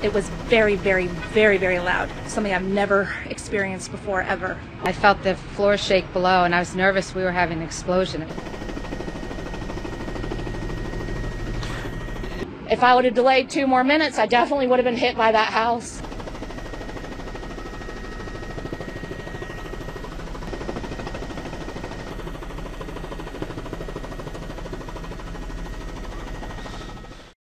It was very, very, very, very loud. Something I've never experienced before, ever. I felt the floor shake below, and I was nervous we were having an explosion. If I would have delayed 2 more minutes, I definitely would have been hit by that house.